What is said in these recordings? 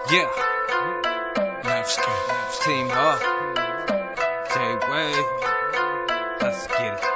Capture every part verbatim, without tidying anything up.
Yeah. Nevsky. Team up. J-Way. Let's get it.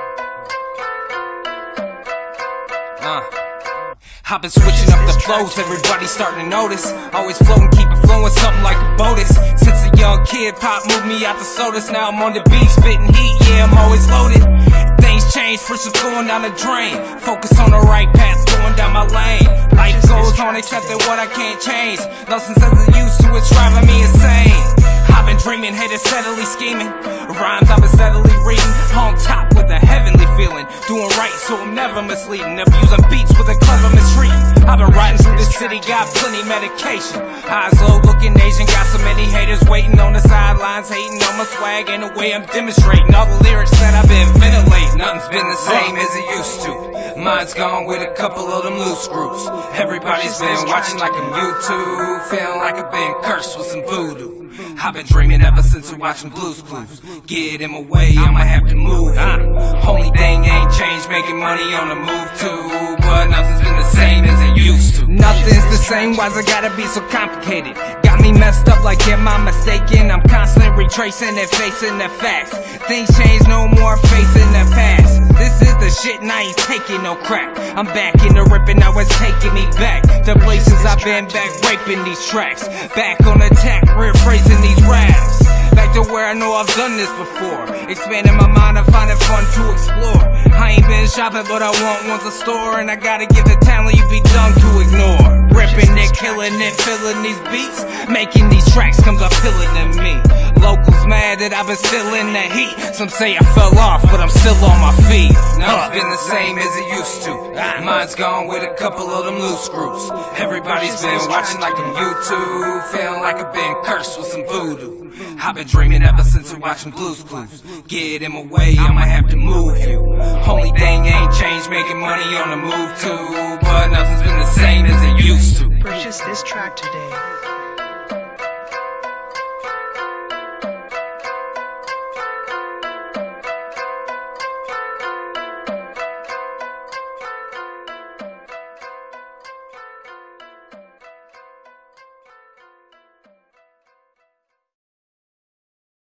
Uh. I've been switching up the flows, everybody starting to notice. Always floating, keep it flowing, something like a bonus. Since a young kid, pop moved me out the sodas. Now I'm on the beat, spitting heat, yeah, I'm always loaded. Things change, first it's going down the drain. Focus on the right path, going down my lane. Life goes on, accepting what I can't change. Nothing since I used to, it's driving me insane. I've been dreaming, haters steadily scheming. Rhymes I've been steadily reading. On top with a heavenly feeling. Doing right so I'm never misleading. Abusing beats with a clever mistreating. I've been riding through the city, got plenty medication. Eyes low, looking Asian, got so many haters waiting on the sidelines, hating on my swag and the way I'm demonstrating. All the lyrics that I've been ventilating. Nothing's been the same as it used to. Mine's gone with a couple of them loose screws. Everybody's been watching like I'm YouTube, feeling like I've been cursed with some voodoo. I've been dreaming ever since I'm watching Blue's Clues. Get in my way, I might have to move. uh, Only thing ain't changed, making money on the move too. But nothing's been the same as it used to. Nothing's the same, why's it gotta be so complicated? Got me messed up like am I mistaken? I'm constantly retracing and facing the facts. Things change, no more facing the past. This is the shit and I ain't taking no crap. I'm back in the ripping, now it's taking me back. The places I've been back, raping these tracks. Back on attack, rephrasing these raps. Back to where I know I've done this before. Expanding my mind and finding fun to explore. I ain't been shopping but I want one's a store. And I gotta give the talent you be dumb to ignore. Ripping it, killing it, filling these beats. Making these tracks comes appealing to me. Locals mad that I've been still in the heat. Some say I fell off but I'm still on my feet. Nothing's been the same as it used to. Mine's gone with a couple of them loose screws. Everybody's been watching like I'm YouTube, feeling like I've been cursed with some voodoo. I've been dreaming ever since I'm watching Blue's Clues. Get in my way, I might have to move you. Only thing ain't changed, making money on the move too. But nothing's been the same as it used to. Purchase this track today.